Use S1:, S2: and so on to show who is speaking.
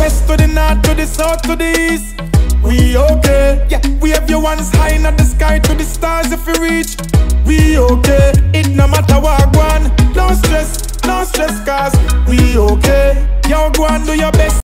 S1: west to the north to the south to the east. We okay, yeah. We have your ones high in the sky to the stars if we reach. We okay, it no matter what go on. No stress, cause we okay. Yo, go and do your best.